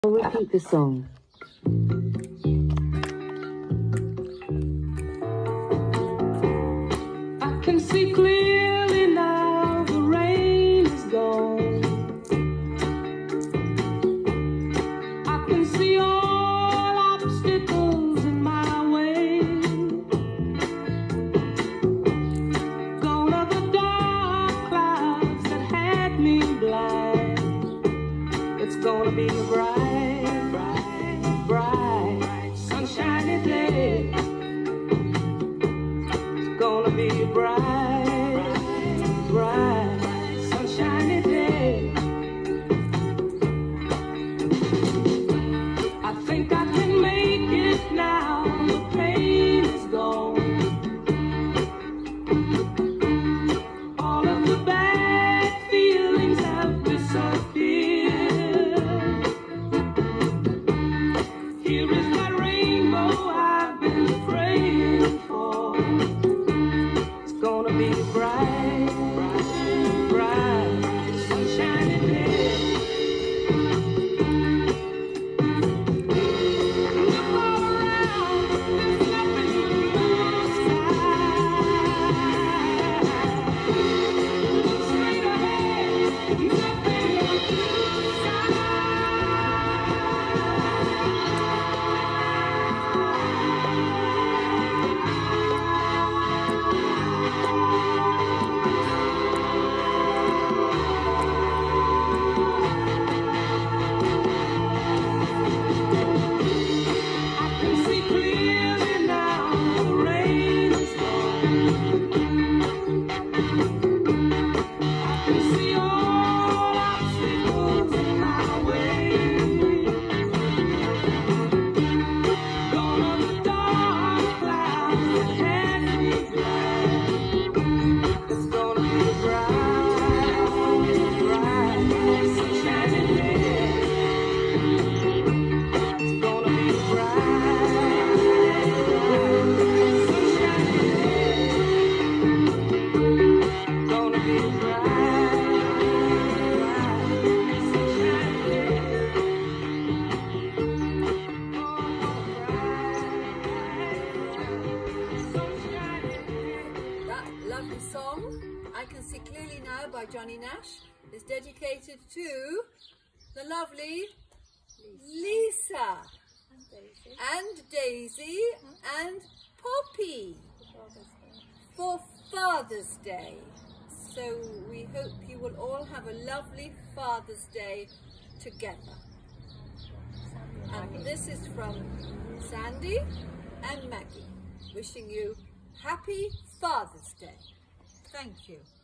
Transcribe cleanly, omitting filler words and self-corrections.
I'll repeat the song. I can see clearly now, the rain is gone. I can see all obstacles in my way. Gone are the dark clouds that had me blind. It's gonna be a bright, bright, bright, sunshiny day. It's gonna be a bright, bright, sunshiny day. I think I can make it now, the pain is gone. All of the bad feelings have disappeared. Here is that rainbow I've been praying for. It's gonna be a bright, bright, bright, sunshiny day. Look all around, there's nothing but blue sky. Look straight ahead, nothing but blue sky. I can see clearly now, the rain is gone. I can see all obstacles in my way. Gone are the dark clouds that had me blind. It's gonna be a bright, bright, sunshiny day. It's gonna be a bright, bright, sunshiny day. Gonna be a bright, bright, sunshiny day. Oh, sunshiny day. That lovely song, I Can See Clearly Now by Johnny Nash, is dedicated to the lovely Lisa and Daisy and Poppy for Father's Day. So we hope you will all have a lovely Father's Day together. And this is from Sandy and Maggie, wishing you happy Father's Day. Thank you.